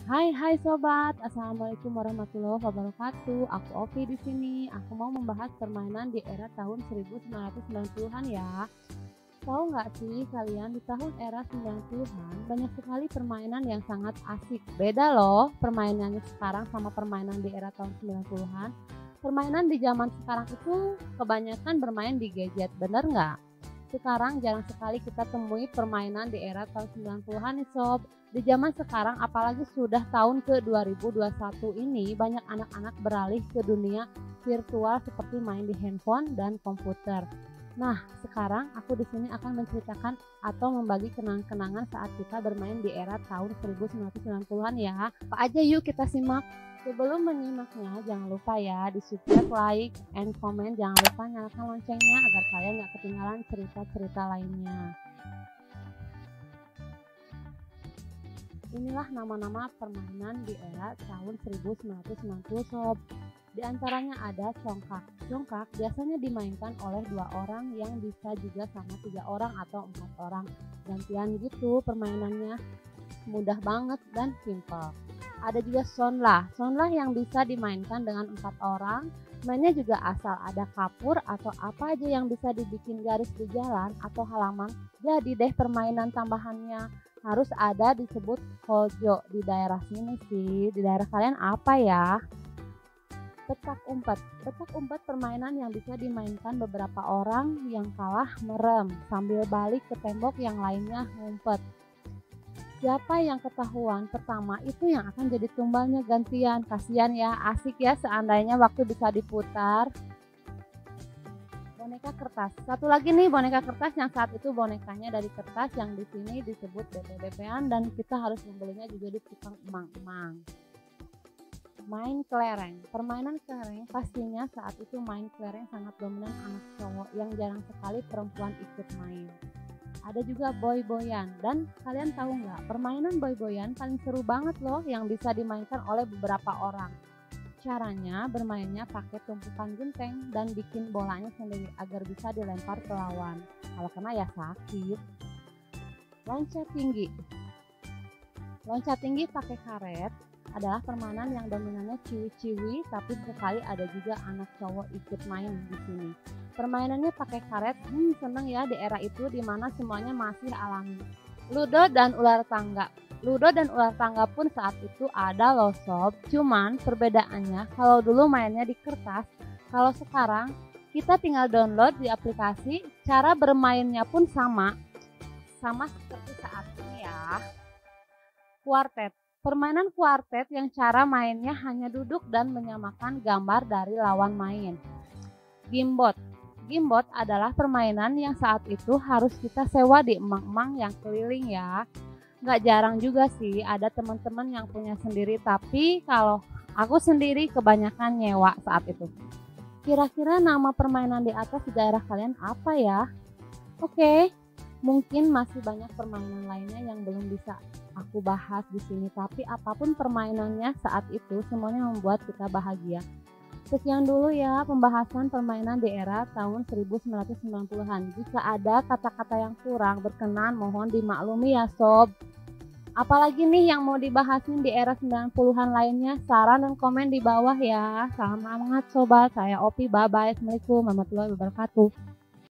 Hai sobat, assalamualaikum warahmatullahi wabarakatuh. Aku Opi di sini. Aku mau membahas permainan di era tahun 1990-an ya. Tahu nggak sih kalian di tahun era 90-an banyak sekali permainan yang sangat asik. Beda loh permainannya sekarang sama permainan di era tahun 90-an. Permainan di zaman sekarang itu kebanyakan bermain di gadget, bener nggak? Sekarang jarang sekali kita temui permainan di era tahun 90-an nih sob. Di zaman sekarang apalagi sudah tahun ke 2021 ini banyak anak-anak beralih ke dunia virtual seperti main di handphone dan komputer. Nah, sekarang aku di sini akan menceritakan atau membagi kenang-kenangan saat kita bermain di era tahun 1990-an ya. Apa aja yuk kita simak. Sebelum menyimaknya, jangan lupa ya di subscribe, like, and comment. Jangan lupa nyalakan loncengnya agar kalian gak ketinggalan cerita-cerita lainnya. Inilah nama-nama permainan di era tahun 1990 sob. Di antaranya ada congkak. Congkak biasanya dimainkan oleh 2 orang yang bisa juga sama 3 orang atau 4 orang. Gantian gitu permainannya. Mudah banget dan simple. Ada juga sonlah. Sonlah yang bisa dimainkan dengan 4 orang. Mainnya juga asal ada kapur atau apa aja yang bisa dibikin garis di jalan atau halaman. Jadi deh permainan tambahannya harus ada disebut hojo di daerah sini sih. Di daerah kalian apa ya? Petak umpet. Petak umpet permainan yang bisa dimainkan beberapa orang, yang kalah merem sambil balik ke tembok yang lainnya ngumpet. Siapa yang ketahuan pertama itu yang akan jadi tumbalnya gantian. Kasihan ya, asik ya seandainya waktu bisa diputar. Boneka kertas. Satu lagi nih boneka kertas yang saat itu bonekanya dari kertas yang di sini disebut BP-BP-an dan kita harus membelinya juga di tukang emang-emang. Main kelereng. Permainan kelereng pastinya saat itu main kelereng sangat dominan anak cowok yang jarang sekali perempuan ikut main. Ada juga boy-boyan, dan kalian tahu nggak permainan boy-boyan paling seru banget loh yang bisa dimainkan oleh beberapa orang. Caranya bermainnya pakai tumpukan genteng dan bikin bolanya sendiri agar bisa dilempar ke lawan. Kalau kena ya sakit. Loncat tinggi. Loncat tinggi pakai karet adalah permainan yang dominannya ciwi-ciwi, tapi sekali ada juga anak cowok ikut main di sini. Permainannya pakai karet, seneng ya di era itu dimana semuanya masih alami. Ludo dan ular tangga. Ludo dan ular tangga pun saat itu ada loh sob. Cuman perbedaannya kalau dulu mainnya di kertas, kalau sekarang kita tinggal download di aplikasi. Cara bermainnya pun sama seperti saat ini ya. Kuartet. Permainan kuartet yang cara mainnya hanya duduk dan menyamakan gambar dari lawan main. Gimbot. Gimbot adalah permainan yang saat itu harus kita sewa di emang-emang yang keliling ya. Nggak jarang juga sih ada teman-teman yang punya sendiri, tapi kalau aku sendiri kebanyakan nyewa saat itu. Kira-kira nama permainan di atas di daerah kalian apa ya? Oke, mungkin masih banyak permainan lainnya yang belum bisa aku bahas di sini, tapi apapun permainannya saat itu semuanya membuat kita bahagia. Sekian dulu ya pembahasan permainan di era tahun 1990-an. Jika ada kata-kata yang kurang berkenan mohon dimaklumi ya sob. Apalagi nih yang mau dibahasin di era 90-an lainnya, saran dan komen di bawah ya. Salam hangat sobat, saya Opi, bye bye. Assalamualaikum warahmatullahi wabarakatuh.